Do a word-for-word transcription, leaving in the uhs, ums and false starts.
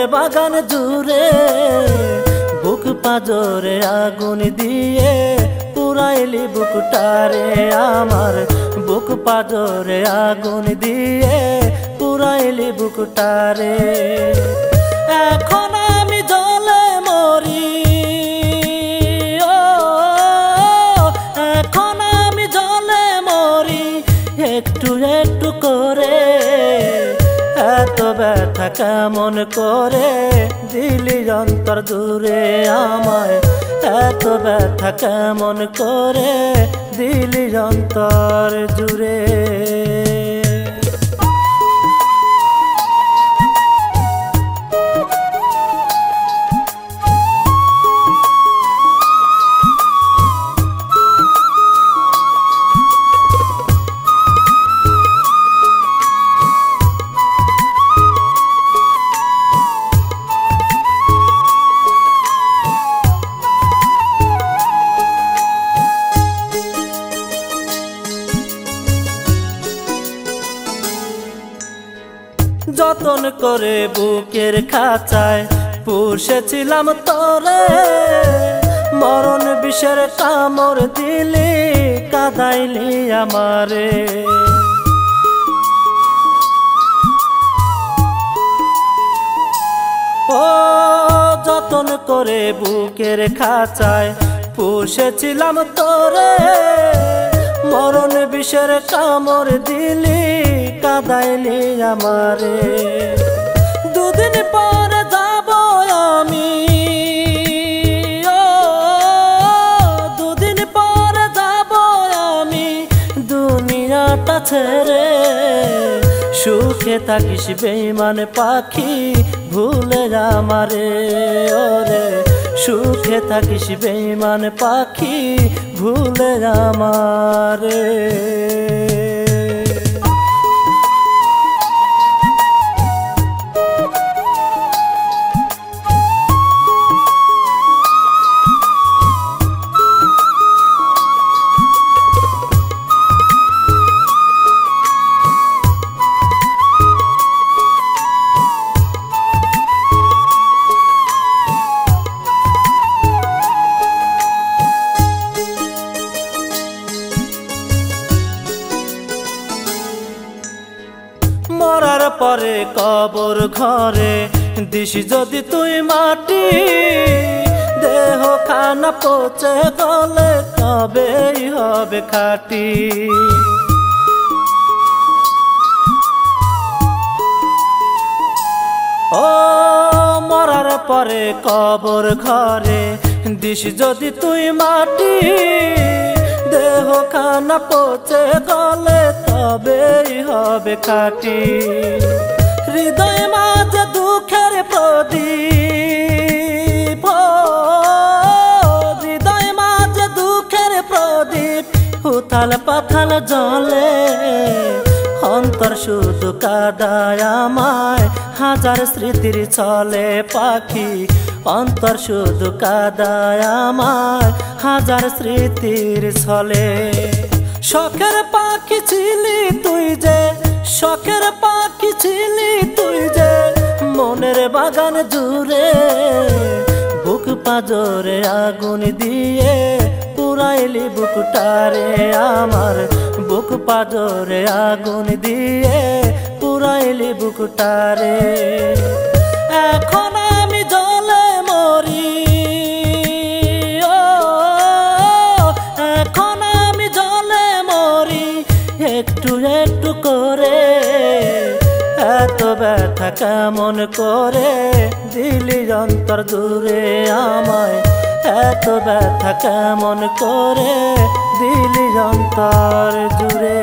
বাগান জুড়ে বুক পাজরে আগুন দিয়ে পুরাইলি বুকটারে আমার বুক পাজরে আগুন দিয়ে পুরাইলি বুকটারে এখন আমি জলে মরি ও এখন আমি জলে মরি একটু একটু করে এত ব্যথা কেমন করে দিলি অন্তর দূরে আমায় এত ব্যথা কেমন করে দিলি অন্তর জুড়ে যতন করে বুকের খাঁচায় পুষেছিলাম তোরে মরণ বিষের কামড় দিলি কাঁদাইলি আমারে ও যতন করে বুকের খাঁচায় পুষেছিলাম তোরে মরণ বিষের কামড় দিলি কাঁদাইলি আমারে দুদিন পরে যাব আমি ও দুদিন পরে যাব আমি দুনিয়াটা ছেড়ে সুখে থাকিস বেঈমান পাখি ভুলে আমারে ওরে সুখে থাকিস বেঈমান পাখি ভুলে আমারে মরার পরে কবর ঘরে দিস যদি তুই মাটি দেহ খানা পচে গলে তবেই হবে খাটি ও মরার পরে কবর ঘরে দিস যদি তুই মাটি দেহ খানা পচে গলে তবেই হবে খাটি হৃদয় মাঝে দুঃখের প্রদীপ হৃদয় মাঝে দুঃখের প্রদীপ উথাল পাথাল জলে অন্তর শুধু কাঁদায় আমায় হাজার স্মৃতির ছলে পাখি অন্তর শুধু কাঁদায় আমায় হাজার স্মৃতির ছলে শখের পাখি ছিলি তুই যে শখের পাখি ছিলি তুই যে মনের বাগান জুড়ে বুক পাজরে আগুন দিয়ে পুরাইলি বুকটারে আমার বুক পাজরে আগুন দিয়ে পুরাইলি বুকটারে এখন আমি জলে মরি ও এখন আমি জলে মরি একটু একটু করে এত ব্যথা কেমন করে দিলি অন্তর দূরে আমায় এত ব্যথা কেমন করে দিলি অন্তর জুড়ে।